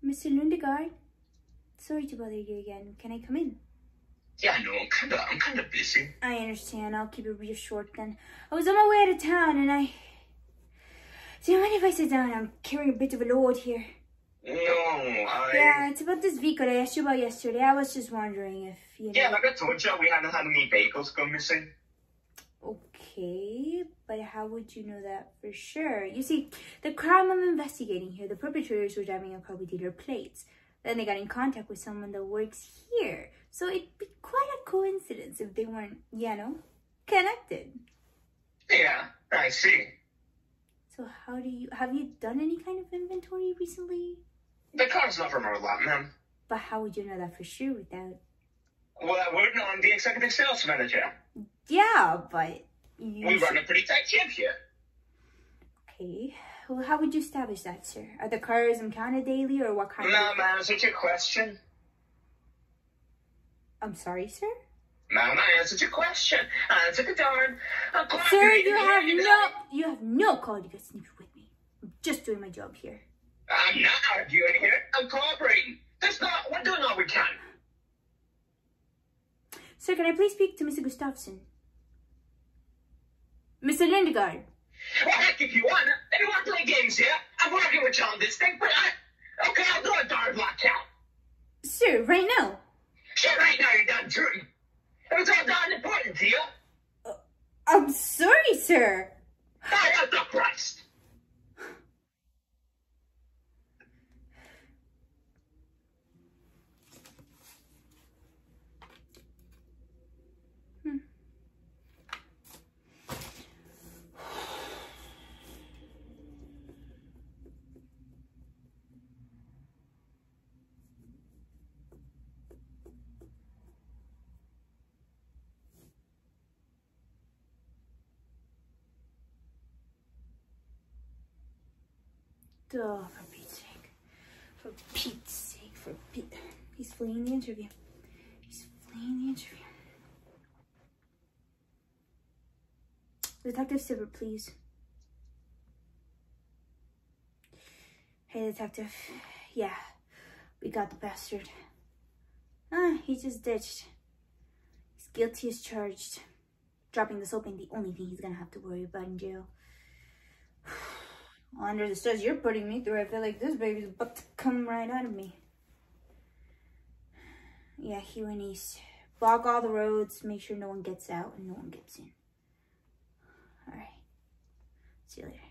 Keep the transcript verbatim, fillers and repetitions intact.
Mister Lundegaard, sorry to bother you again. Can I come in? Yeah, no, I'm kind of, I'm kind of busy. I understand. I'll keep it real short then. I was on my way out of town and I... Do you mind if I sit down? I'm carrying a bit of a load here. No, I... Yeah, it's about this vehicle I asked you about yesterday. I was just wondering if, you know... Yeah, like I told you, we hadn't had any vehicles go missing. Okay, but how would you know that for sure? You see, the crime I'm investigating here, the perpetrators were driving a car with dealer plates. Then they got in contact with someone that works here. So it'd be quite a coincidence if they weren't, you know, connected. Yeah, I see. So how do you, have you done any kind of inventory recently? The car's not from our lot, ma'am. But how would you know that for sure without... Well, we're not the executive sales manager. Yeah, but... You we should... run a pretty tight ship here. Okay. Well, how would you establish that, sir? Are the cars impounded daily or what kind Ma'am, of... ma'am, is it your question? I'm sorry, sir? Ma'am, I answered your question. Answer the darn. Sir, you have no... You have no call to get snippy with me. I'm just doing my job here. I'm not arguing here. I'm cooperating. That's not... We're doing all we can. Sir, can I please speak to Mister Gustafsson? Mister Lundegaard. Well, heck, if you want. If you want to play games here, I'm working with you on this thing, but I... Okay, I'll do a darn block count. Sir, right now. Sure, right now you're done shooting. It was all darn important to you. Uh, I'm sorry, sir. I have the Christ. Hmm. Oh, for Pete's sake. For Pete's sake. For Pete. He's fleeing the interview. He's fleeing the interview. Detective Sibert, please. Hey, Detective. Yeah, we got the bastard. Ah, he just ditched. He's guilty as charged. Dropping the soap ain't the only thing he's gonna have to worry about in jail. Under the stress you're putting me through, I feel like this baby's about to come right out of me. Yeah, he went east. Block all the roads, make sure no one gets out and no one gets in. Alright. See you later.